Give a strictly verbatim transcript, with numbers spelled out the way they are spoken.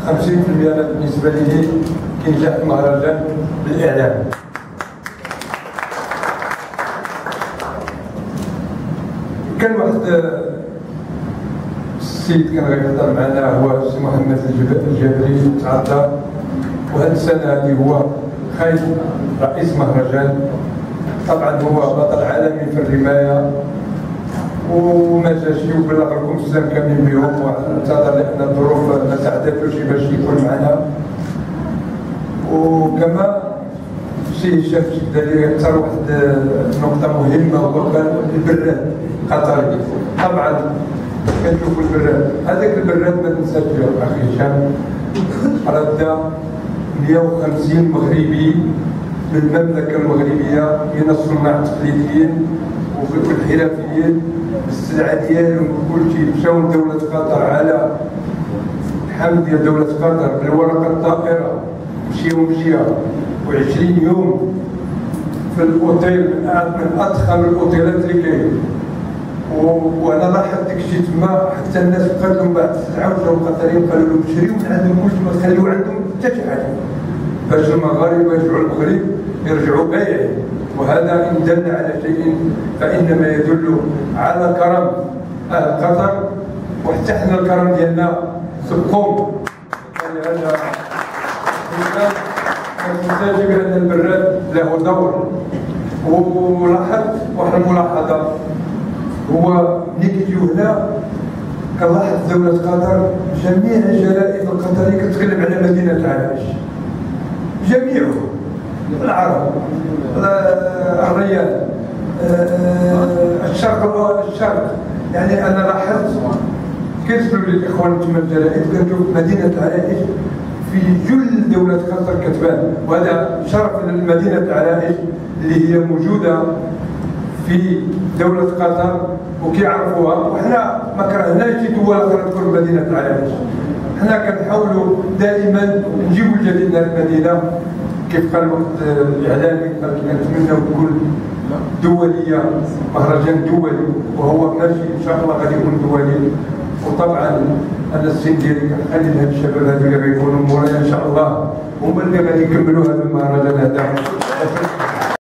خمسين بالمئة بالنسبه لي كينجح المهرجان بالاعلام. كان واحد السيد كان غيهضر معنا هو السي محمد الجبري تعطى، وهذه السنه هذه هو خايف رئيس مهرجان. طبعا هو بطل عالمي في الرمايه وما جاش وبلغ لكم السلام كاملين بهم، واعتذر لان الظروف ما ساعدتوش باش يكون معنا. وكما السي هشام الشدالي اختار واحد نقطه مهمه هو كان البراد القطري. طبعا كنشوفوا البراد، هذاك البراد ما تنساش به اخي هشام، رد مئة وخمسين مغربي من المملكه المغربيه من الصناع التقليديين والحرفيين بالسلعه ديالهم وكل شيء، مشاو لدوله قطر على الحمد ديال دوله قطر بالورقه الطائره، مشيو مشيا وعشرين يوم في الاوتيل من اضخم الاوتيلات اللي كاين. وانا لاحظت داك الشيء تما، حتى الناس بقات لهم بعد ساعه وجاو القطريين قالوا لهم شريو من عندهم كلشي، ما تخليو عندهم حتى شي حاجه باش المغاربه يرجعوا المغرب يرجعوا بايعين. وهذا ان دل على شيء فانما يدل على كرم اهل قطر، وحتى حنا الكرم ديالنا سبقوم. هذا ما تنساش بان البراد له دور. ولاحظت واحد الملاحظه، هو ملي كيجيو هنا كنلاحظ دوله قطر جميع الجرائد القطريه كتكلم على مدينه العرائش، جميعهم، العرب، الرياض، الشرق الشرق. يعني انا لاحظت كيرسلوا لي الاخوان تما الجرائد كنشوف مدينه العرائش في جل دوله قطر كتبان، وهذا شرف لمدينه العرائش اللي هي موجوده في دوله قطر وكيعرفوها. وحنا ما كرهناش دول اخرى تكون مدينه العرائش، حنا كنحاولوا دائما نجيبوا الجديد للمدينه. كيف قال واحد الاعلامي قال كنتمناو تكون دوليه، مهرجان دولي، وهو ماشي ان شاء الله غادي يكون دولي. وطبعا انا السن ديالي كنخلي لهاد الشباب هادو اللي غيكونوا مورايا ان شاء الله هما اللي غادي يكملوا هذا المهرجان هذا.